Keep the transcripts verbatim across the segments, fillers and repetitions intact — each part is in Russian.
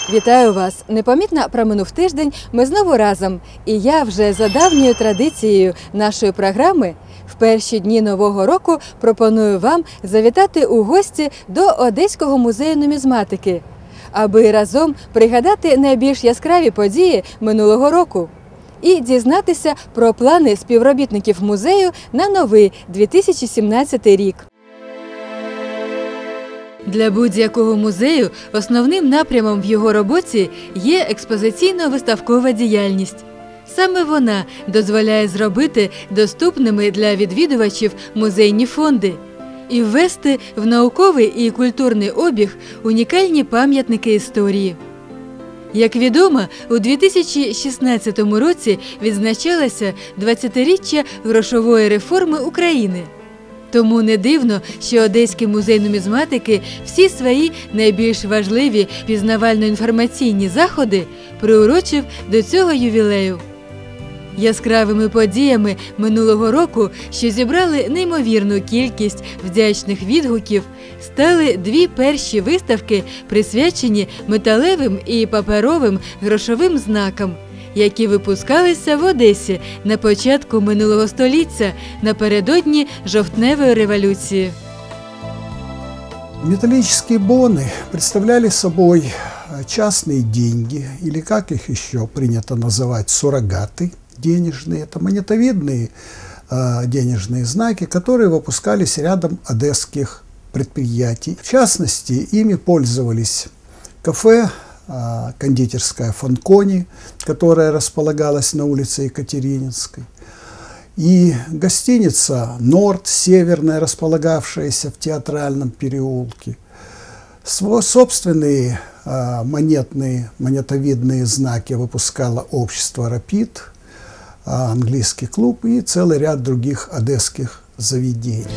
Вітаю вас! Непомітно проминув тиждень, ми знову разом. І я вже за давньою традицією нашої програми в перші дні Нового року пропоную вам завітати у гості до Одеського музею нумізматики, аби разом пригадати найбільш яскраві події минулого року і дізнатися про плани співробітників музею на новий дві тисячі сімнадцятий рік. Для будь-якого музею основним напрямом в його роботі є експозиційно-виставкова діяльність. Саме вона дозволяє зробити доступними для відвідувачів музейні фонди і ввести в науковий і культурний обіг унікальні пам'ятники історії. Як відомо, у дві тисячі шістнадцятому році відзначалося двадцятиріччя грошової реформи України. Тому не дивно, що Одеський музей нумізматики всі свої найбільш важливі пізнавально-інформаційні заходи приурочив до цього ювілею. Яскравими подіями минулого року, що зібрали неймовірну кількість вдячних відгуків, стали дві перші виставки, присвячені металевим і паперовим грошовим знакам, які випускалися в Одесі на початку минулого століття напередодні Жовтневої революції. Металлические боны представляли собой частные деньги, или как их еще принято называть, суррогаты денежные. Это монетовидные э, денежные знаки, которые выпускались рядом одесских предприятий. В частности, ими пользовались кафе, кондитерская «Фанкони», которая располагалась на улице Екатерининской, и гостиница «Норд», северная, располагавшаяся в Театральном переулке. Свои собственные а, монетные, монетовидные знаки выпускало общество «Рапид», а, английский клуб и целый ряд других одесских заведений.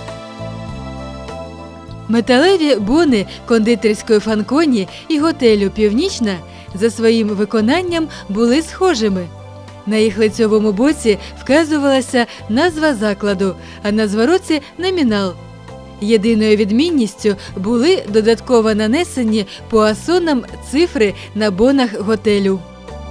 Металеві бони кондитерської «Фанконі» і готелю «Північна» за своїм виконанням були схожими. На їх лицьовому боці вказувалася назва закладу, а на звороті – номінал. Єдиною відмінністю були додатково нанесені пуасоном цифри на бонах готелю.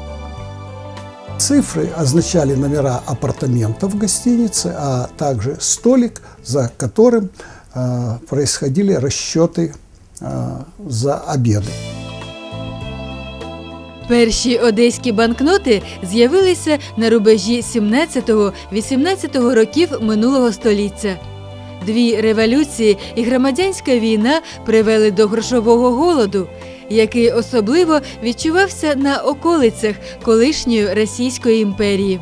Цифры означали номера апартаментов в гостинице, а также столик, за которым происходили расчеты за обеды. Перші одеські банкноти з'явилися на рубежі сімнадцятого-вісімнадцятого років минулого століття. Дві революції і громадянська війна привели до грошового голоду, який особливо відчувався на околицях колишньої Російської імперії.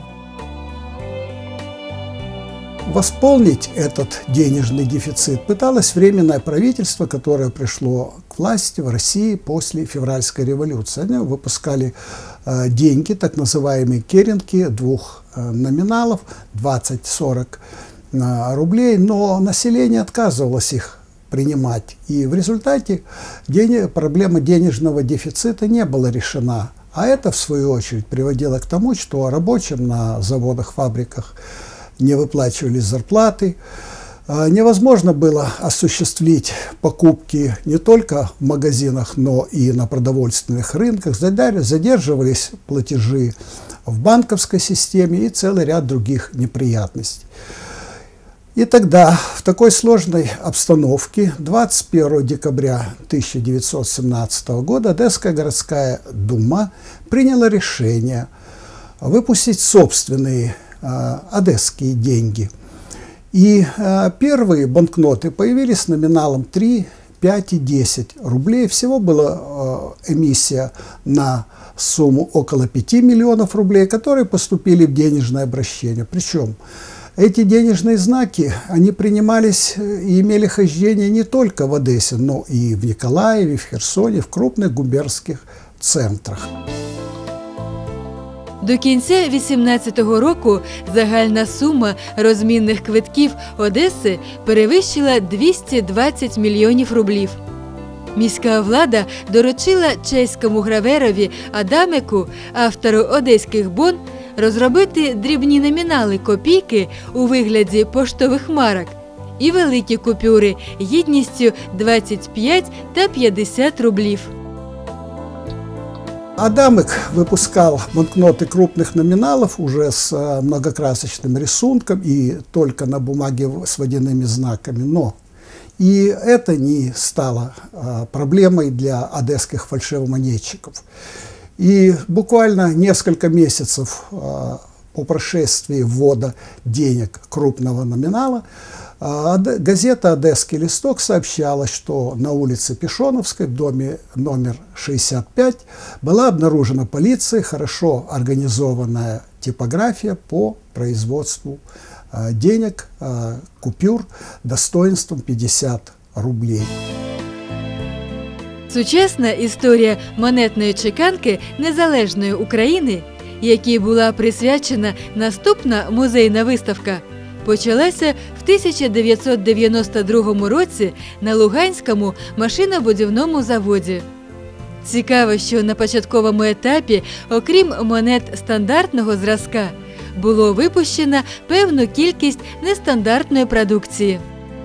Восполнить этот денежный дефицит пыталось Временное правительство, которое пришло к власти в России после февральской революции. Они выпускали э, деньги, так называемые керенки, двух э, номиналов, двадцать-сорок э, рублей, но население отказывалось их принимать. И в результате денег, проблема денежного дефицита не была решена. А это, в свою очередь, приводило к тому, что рабочим на заводах, фабриках не выплачивались зарплаты, невозможно было осуществить покупки не только в магазинах, но и на продовольственных рынках, задерживались платежи в банковской системе и целый ряд других неприятностей. И тогда, в такой сложной обстановке, двадцать первого декабря тысяча девятьсот семнадцатого года Одесская городская дума приняла решение выпустить собственные одесские деньги. И э, первые банкноты появились с номиналом три, пять и десять рублей. Всего была э, эмиссия на сумму около пяти миллионов рублей, которые поступили в денежное обращение. Причем эти денежные знаки, они принимались и имели хождение не только в Одессе, но и в Николаеве, в Херсоне, в крупных губернских центрах. До кінця вісімнадцятого року загальна сума розмінних квитків Одеси перевищила двісті двадцять мільйонів рублів. Міська влада доручила чеському граверові Адамеку, автору одеських бон, розробити дрібні номінали копійки у вигляді поштових марок і великі купюри єдністю двадцять п'ять та п'ятдесят рублів. Адамык выпускал банкноты крупных номиналов уже с многокрасочным рисунком и только на бумаге с водяными знаками, но и это не стало проблемой для одесских фальшивомонетчиков. И буквально несколько месяцев по прошествии ввода денег крупного номинала газета «Одесский листок» сообщала, что на улице Пешоновской, в доме номер шестьдесят пять, была обнаружена полицией хорошо организованная типография по производству денег, купюр достоинством п'ятдесят рублей. Сучасна історія монетної чеканки незалежної України, якій була присвячена наступна музейна виставка, почалася в тисяча дев'ятсот дев'яносто другому році на Луганському машинобудівному заводі. Цікаво, що на початковому етапі, окрім монет стандартного зразка, було випущено певну кількість нестандартної продукції.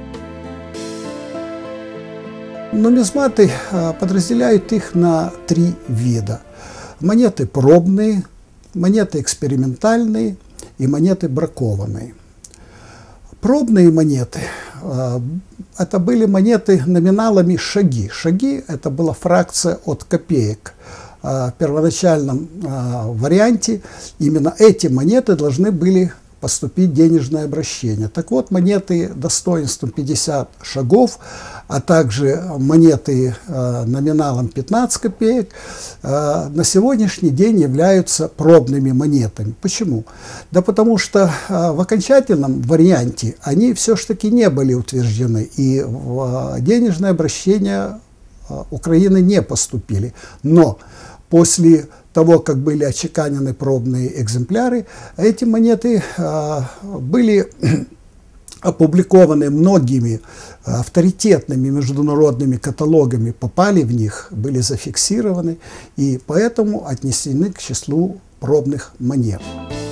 Нумизматы подразделяют их на три вида. Монеты пробные, монеты экспериментальные и монеты бракованные. Пробные монеты – это были монеты номиналами шаги. Шаги – это была фракция от копеек. В первоначальном варианте именно эти монеты должны были поступить в денежное обращение. Так вот, монеты достоинством пятьдесят шагов, а также монеты э, номиналом пятнадцать копеек э, на сегодняшний день являются пробными монетами. Почему? Да потому что э, в окончательном варианте они все-таки не были утверждены, и в э, денежное обращение э, Украины не поступили. Но после того, как были отчеканены пробные экземпляры, эти монеты э, были опубликованы многими авторитетными международными каталогами, попали в них, были зафиксированы и поэтому отнесены к числу пробних монет.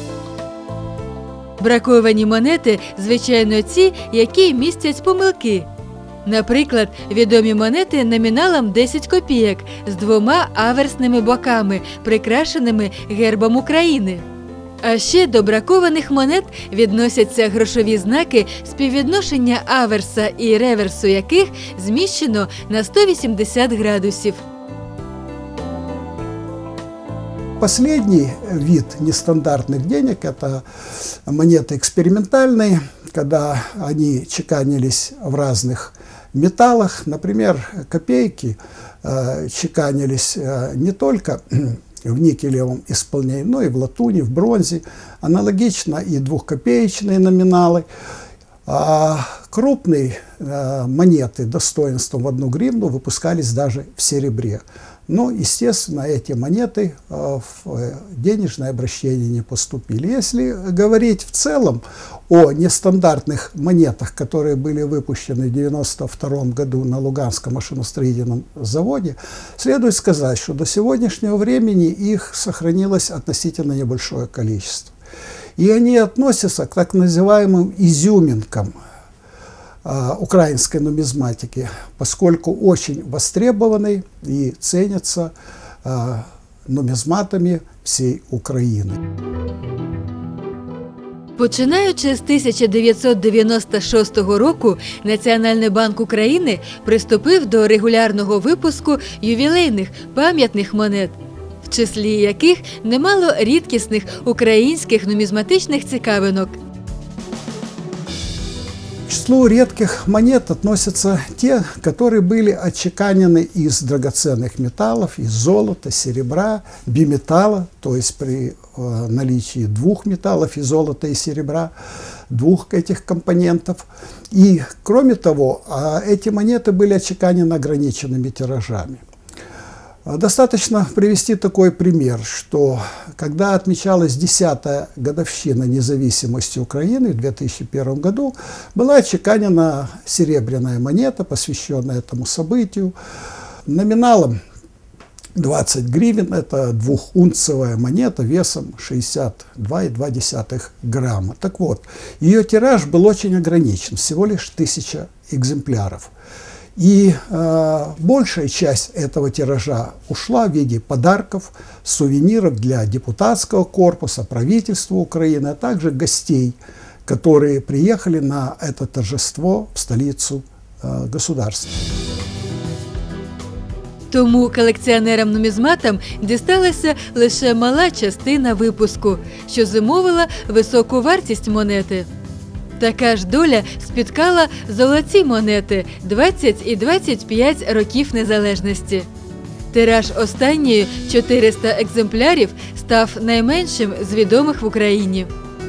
Браковані монети, звичайно, ті, які містять помилки. Наприклад, відомі монети номіналом десять копійок з двома аверсними боками, прикрашеними гербом України. А ще до бракованих монет відносяться грошові знаки, співвідношення аверса і реверсу яких зміщено на сто вісімдесят градусів. Последний вид нестандартных денег – это монеты экспериментальные, когда они чеканились в разных металлах. Например, копейки э, чеканились э, не только в никелевом исполнении, но и в латуни, в бронзе. Аналогично и двухкопеечные номиналы. А крупные э, монеты достоинством в одну гривну выпускались даже в серебре. Но, естественно, эти монеты э, в денежное обращение не поступили. Если говорить в целом о нестандартных монетах, которые были выпущены в девяносто втором году на Луганском машиностроительном заводе, следует сказать, что до сегодняшнего времени их сохранилось относительно небольшое количество. И они относятся к так называемым изюминкам э, украинской нумизматики, поскольку очень востребованы и ценятся э, нумизматами всей України. Починаючи з тисяча дев'ятсот дев'яносто шостого року, Національний банк України приступив до регулярного випуску ювілейних пам'ятних монет, в числі яких немало рідкісних українських нумізматичних цікавинок. К числу редких монет относятся те, которые были отчеканены из драгоценных металлов, из золота, серебра, биметалла, то есть при э, наличии двух металлов, и золота, и серебра, двух этих компонентов. И, кроме того, э, эти монеты были отчеканены ограниченными тиражами. Достаточно привести такой пример, что когда отмечалась десятая годовщина независимости Украины в две тысячи первом году, была отчеканена серебряная монета, посвященная этому событию, номиналом двадцать гривен, это двухунцевая монета весом шестьдесят два и две десятых грамма. Так вот, ее тираж был очень ограничен, всего лишь тысяча экземпляров. И э, большая часть этого тиража ушла в виде подарков, сувениров для депутатского корпуса, правительства Украины, а также гостей, которые приехали на это торжество в столицу э, государства. Тому колекціонерам-нумізматам дісталася лише мала частина випуску, що зумовила високу вартість монети. Така ж доля спіткала золоті монети двадцять і двадцять п'ять років незалежності. Тираж останньої чотириста екземплярів став найменшим з відомих в Україні.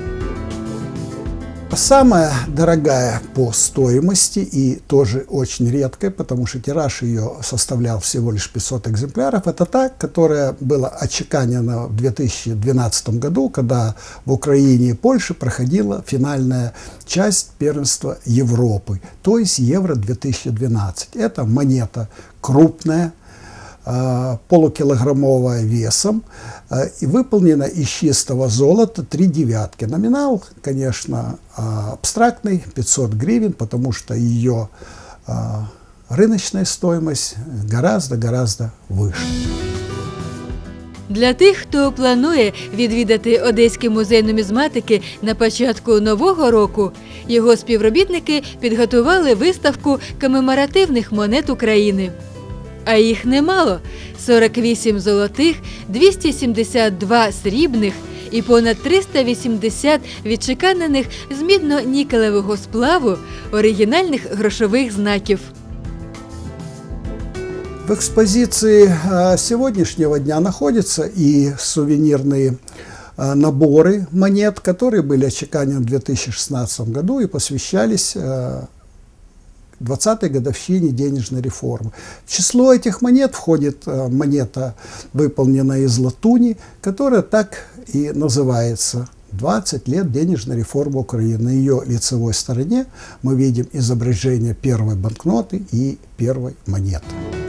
Самая дорогая по стоимости и тоже очень редкая, потому что тираж ее составлял всего лишь пятьсот экземпляров, это та, которая была отчеканена в две тысячи двенадцатом году, когда в Украине и Польше проходила финальная часть первенства Европы, то есть Евро две тысячи двенадцать. Это монета крупная, полукилограммовая весом и выполнена из чистого золота, три девятки. Номинал, конечно, абстрактный, пятьсот гривен, потому что ее рыночная стоимость гораздо-гораздо выше. Для тих, хто планує відвідати Одеський музей нумізматики на початку нового року, його співробітники підготували виставку комеморативних монет України. А їх немало – сорок вісім золотих, двісті сімдесят два срібних і понад триста вісімдесят відчеканених з мідно-нікелевого сплаву оригінальних грошових знаків. В экспозиции сегодняшнего дня находятся и сувенирные наборы монет, которые были отчеканены в две тысячи шестнадцатом году и посвящались двадцатой годовщине денежной реформы. В число этих монет входит монета, выполненная из латуни, которая так и называется «двадцать лет денежной реформы Украины». На ее лицевой стороне мы видим изображение первой банкноты и первой монеты.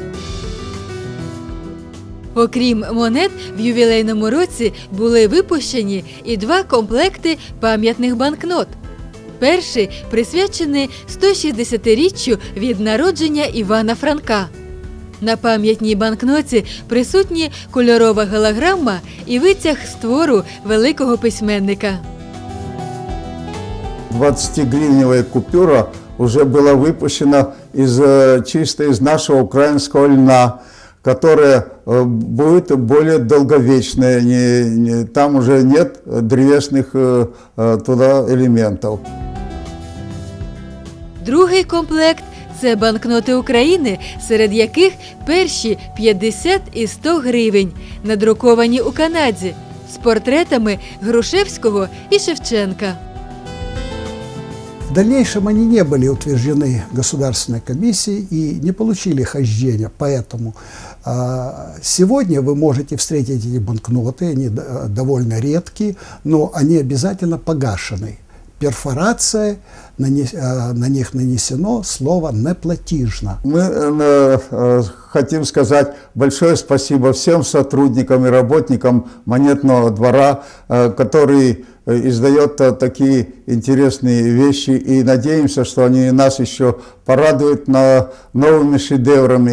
Окрім монет, в ювілейному році були випущені і два комплекти пам'ятних банкнот. Перший присвячений сто шістдесятиріччю від народження Івана Франка. На пам'ятній банкноті присутні кольорова голограма і витяг з твору великого письменника. двадцатигривневая купюра уже была выпущена из, чисто из нашего украинского льна, которая будет более долговечная, не, не, там уже нет древесных туда элементов. Другий комплект – це банкноти України, серед яких перші п'ятдесят і сто гривень, надруковані у Канаді, з портретами Грушевського і Шевченка. В дальнейшем они не были утверждены Государственной комиссией и не получили хождения, поэтому а, сегодня вы можете встретить эти банкноты, они довольно редкие, но они обязательно погашены. Перфорация, на, не, а, на них нанесено слово «неплатежно». Мы э, э, хотим сказать большое спасибо всем сотрудникам и работникам монетного двора, э, которые издает такие интересные вещи, и надеемся, что они нас еще порадуют на новыми шедеврами.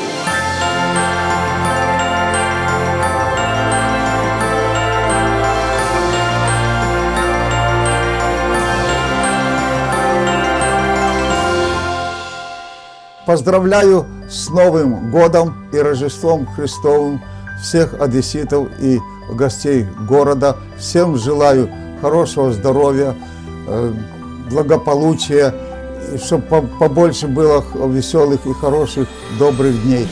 Поздравляю с Новым годом и Рождеством Христовым всех одесситов и гостей города. Всем желаю хорошего здоровья, благополучия, и чтобы побольше было веселых и хороших, добрых дней.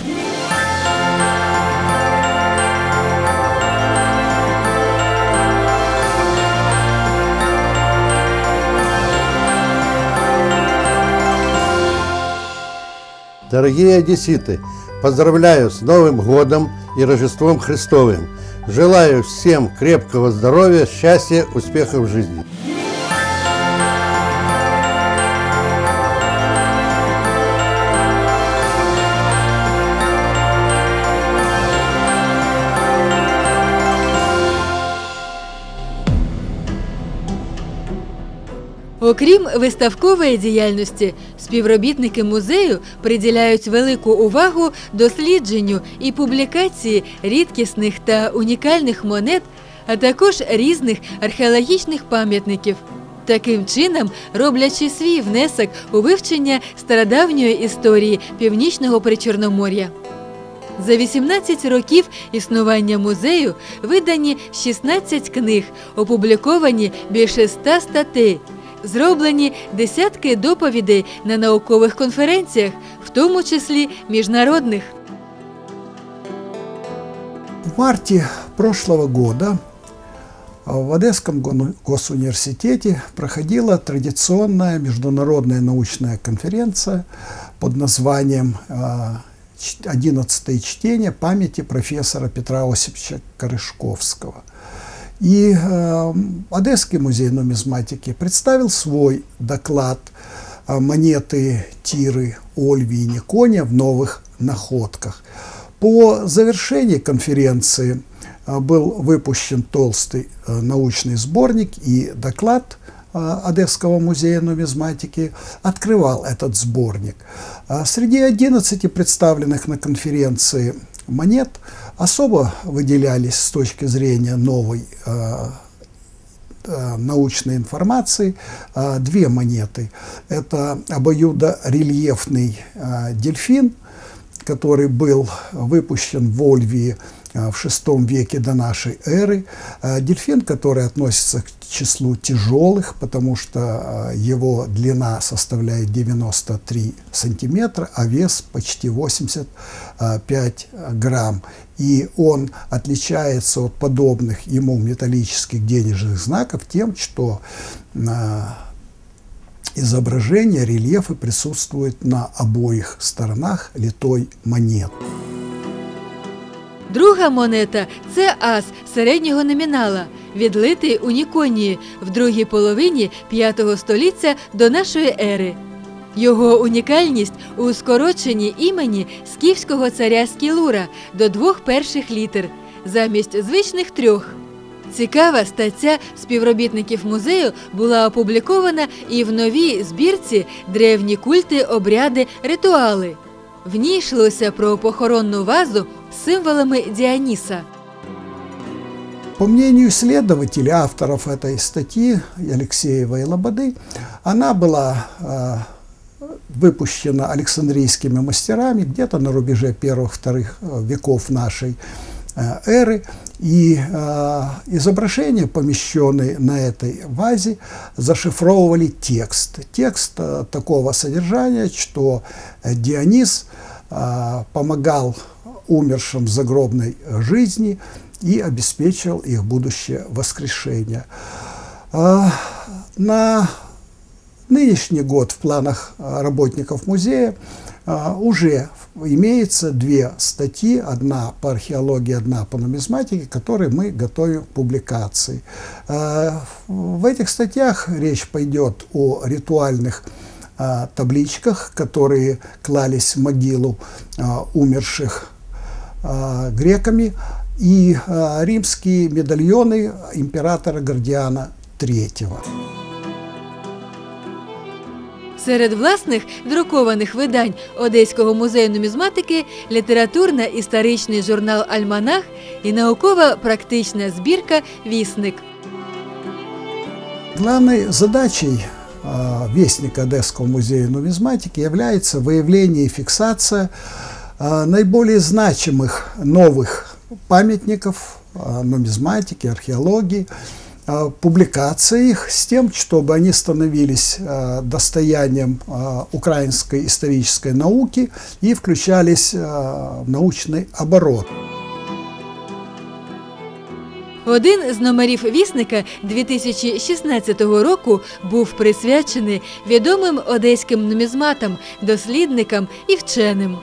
Дорогие одесситы, поздравляю с Новым годом и Рождеством Христовым. Желаю всем крепкого здоровья, счастья, успехов в жизни. Окрім Окрім виставкової діяльності, співробітники музею приділяють велику увагу дослідженню і публікації рідкісних та унікальних монет, а також різних археологічних пам'ятників. Таким чином, роблячи свій внесок у вивчення стародавньої історії Північного Причорномор'я. За вісімнадцять років існування музею видані шістнадцять книг, опубліковані більше ста статей, зроблені десятки доповідей на наукових конференціях, в тому числі міжнародних. В марте прошлого года в Одесском госуниверситете проходила традиционная международная научная конференция под названием «Одиннадцатое чтение памяти профессора Петра Осиповича Корешковского». И э, Одесский музей нумизматики представил свой доклад «Монеты Тиры, Ольви и Никония в новых находках». По завершении конференции был выпущен толстый научный сборник, и доклад Одесского музея нумизматики открывал этот сборник. Среди одиннадцати представленных на конференции монет особо выделялись с точки зрения новой научной информации две монеты. Это обоюдорельефный дельфин, который был выпущен в Ольвии в шестом веке до нашей эры. Дельфин, который относится к числу тяжелых, потому что его длина составляет девяносто три сантиметра, а вес почти восемьдесят пять грамм. И он отличается от подобных ему металлических денежных знаков тем, что изображения, рельефы присутствуют на обоих сторонах литой монеты. Друга монета – це ас середнього номінала, відлитий у Ніконії в другій половині п'ятого століття до нашої ери. Його унікальність у скороченні імені скіфського царя Скілура до двох перших літер, замість звичних трьох. Цікава стаття співробітників музею була опублікована і в новій збірці «Древні культи, обряди, ритуали». В ній йшлося про похоронну вазу з символами Діоніса. По мнению исследователей, авторов этой статьи, Алексеева и Лободы, она была э, выпущена Александрийскими мастерами где-то на рубеже первых-вторых веков нашей э, эры. И э, изображения, помещенные на этой вазе, зашифровывали текст. Текст э, такого содержания, что Дионис э, помогал умершим в загробной жизни и обеспечил их будущее воскрешение. Э, на нынешний год в планах работников музея э, уже имеется две статьи, одна по археологии, одна по нумизматике, которые мы готовим к публикации. В этих статьях речь пойдет о ритуальных табличках, которые клались в могилу умерших греками, и римские медальоны императора Гордиана третьего. Серед власних друкованих видань Одеського музею нумізматики літературно-історичний журнал «Альманах» і наукова-практична збірка «Вісник». Главной задачей э, Вестника Одесского музея нумизматики является выявление и фиксация э, наиболее значимых новых памятников э, нумизматики, археологии, публикация их с тем, чтобы они становились э, достоянием э, украинской исторической науки и включались э, в научный оборот. Один з номерів «Вісника» дві тисячі шістнадцятого року був присвячений відомим одеським нумізматам, дослідникам і вченим.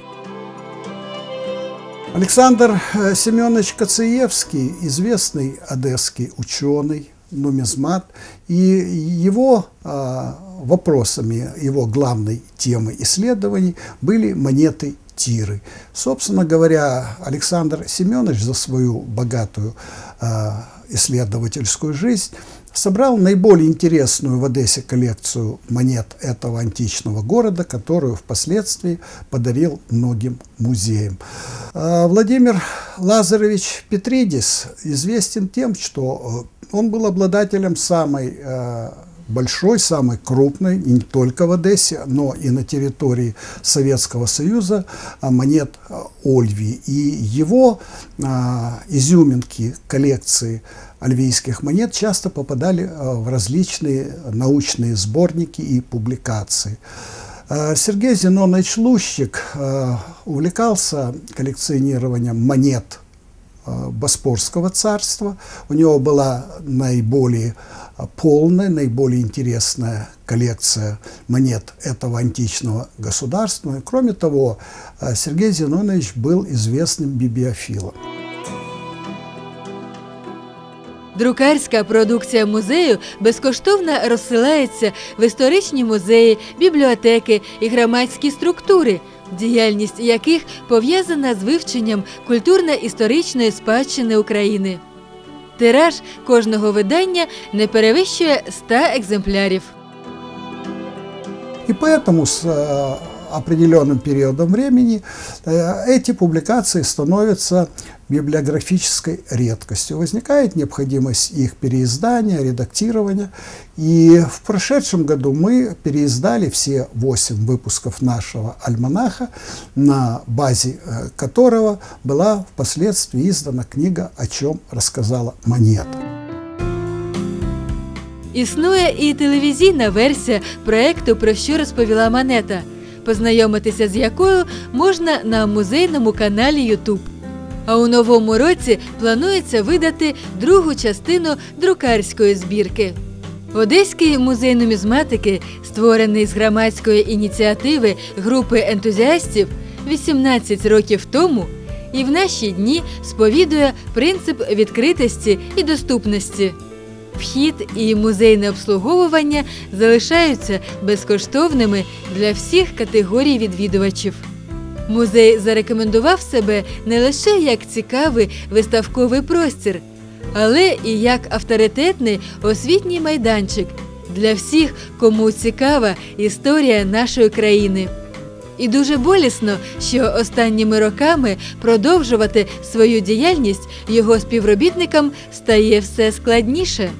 Александр Семенович Коцеевский, известный одесский ученый, нумизмат, и его а, вопросами, его главной темой исследований были монеты Тиры. Собственно говоря, Александр Семенович за свою богатую а, исследовательскую жизнь собрал наиболее интересную в Одессе коллекцию монет этого античного города, которую впоследствии подарил многим музеям. Владимир Лазаревич Петридис известен тем, что он был обладателем самой большой, самой крупной, и не только в Одессе, но и на территории Советского Союза монет Ольвии. И его а, изюминки коллекции ольвийских монет часто попадали в различные научные сборники и публикации. Сергей Зенонович Лущик увлекался коллекционированием монет Боспорского царства. У него была наиболее полная, наиболее интересная коллекция монет этого античного государства. И, кроме того, Сергей Зенонович был известным бібліофілом. Друкарська продукція музею безкоштовно розсилається в історичні музеї, бібліотеки і громадські структури, діяльність яких пов'язана з вивченням культурно-історичної спадщини України. Тираж кожного видання не перевищує ста екземплярів. И поэтому с э, определенным периодом времени э, эти публикации становятся библиографической редкостью. Возникает необходимость их переиздания, редактирования. И в прошедшем году мы переиздали все восемь выпусков нашего альманаха, на базе э, которого была впоследствии издана книга «О чем рассказала монета». Існує і телевізійна версія проєкту «Про що розповіла монета», познайомитися з якою можна на музейному каналі ютуб. А у новому році планується видати другу частину друкарської збірки. Одеський музей нумізматики, створений з громадської ініціативи групи ентузіастів вісімнадцять років тому, і в наші дні сповідує принцип відкритості і доступності. Вхід і музейне обслуговування залишаються безкоштовними для всіх категорій відвідувачів. Музей зарекомендував себе не лише як цікавий виставковий простір, але і як авторитетний освітній майданчик для всіх, кому цікава історія нашої країни. І дуже болісно, що останніми роками продовжувати свою діяльність його співробітникам стає все складніше.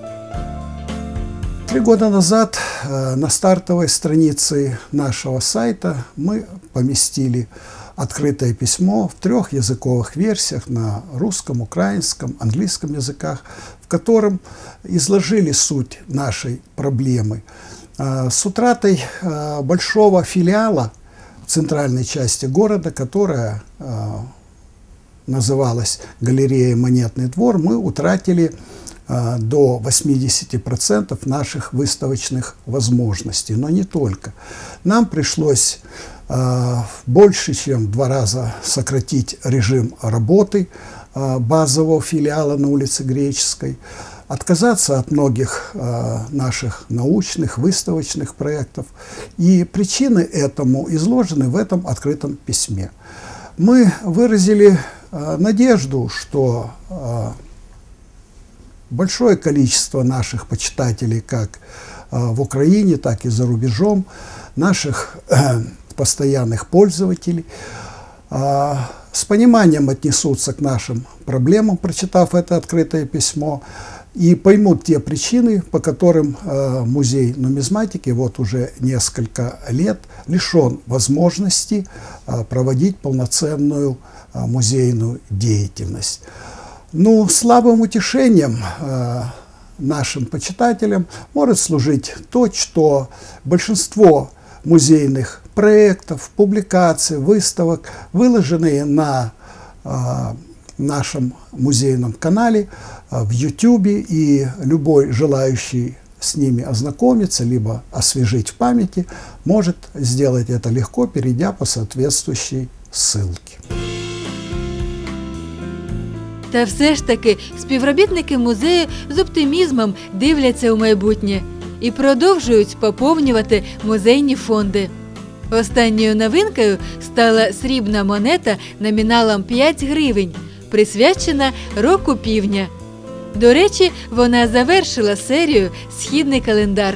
Три года назад э, на стартовой странице нашего сайта мы поместили открытое письмо в трех языковых версиях на русском, украинском, английском языках, в котором изложили суть нашей проблемы. Э, с утратой э, большого филиала в центральной части города, которая э, называлась галерея «Монетный двор», мы утратили до восьмидесяти процентов наших выставочных возможностей. Но не только. Нам пришлось э, больше, чем в два раза сократить режим работы э, базового филиала на улице Греческой, отказаться от многих э, наших научных, выставочных проектов. И причины этому изложены в этом открытом письме. Мы выразили э, надежду, что э, большое количество наших почитателей как э, в Украине, так и за рубежом, наших э, постоянных пользователей, э, с пониманием отнесутся к нашим проблемам, прочитав это открытое письмо, и поймут те причины, по которым э, музей нумизматики вот уже несколько лет лишен возможности э, проводить полноценную э, музейную деятельность. Ну, слабым утешением э, нашим почитателям может служить то, что большинство музейных проектов, публикаций, выставок, выложенные на э, нашем музейном канале э, в ютубе, и любой желающий с ними ознакомиться, либо освежить в памяти, может сделать это легко, перейдя по соответствующей ссылке. Та все ж таки співробітники музею з оптимізмом дивляться у майбутнє і продовжують поповнювати музейні фонди. Останньою новинкою стала срібна монета номіналом п'ять гривень, присвячена року півня. До речі, вона завершила серію «Східний календар».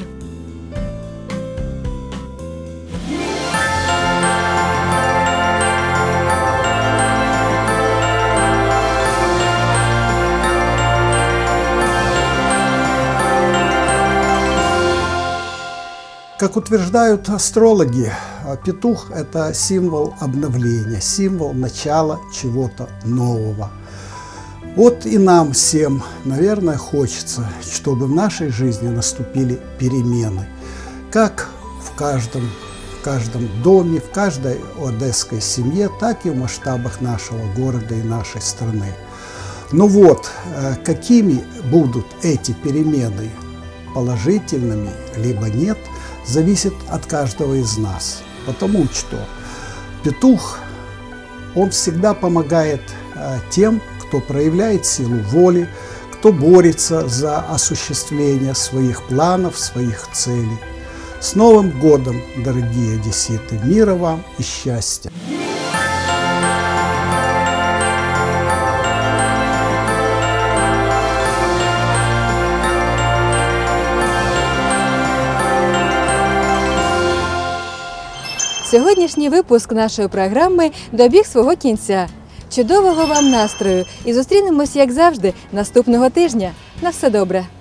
Как утверждают астрологи, петух – это символ обновления, символ начала чего-то нового. Вот и нам всем, наверное, хочется, чтобы в нашей жизни наступили перемены, как в каждом, в каждом доме, в каждой одесской семье, так и в масштабах нашего города и нашей страны. Но вот, какими будут эти перемены, положительными либо нет, зависит от каждого из нас, потому что петух, он всегда помогает а, тем, кто проявляет силу воли, кто борется за осуществление своих планов, своих целей. С Новым годом, дорогие одесситы! Мира вам и счастья! Сьогоднішній випуск нашої програми добіг свого кінця. Чудового вам настрою і зустрінемось, як завжди, наступного тижня. На все добре!